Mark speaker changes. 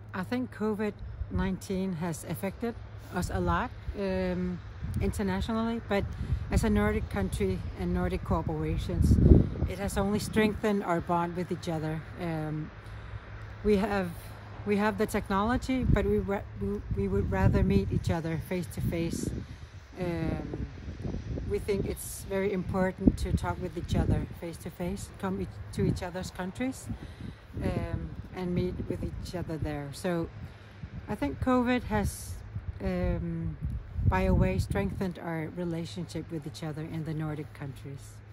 Speaker 1: I think COVID-19 has affected us a lot internationally, but as a Nordic country and Nordic corporations, it has only strengthened our bond with each other. We have the technology, but we would rather meet each other face to face. We think it's very important to talk with each other face to face, come to each other's countries, and meet with each other there. So I think COVID has, by a way, strengthened our relationship with each other in the Nordic countries.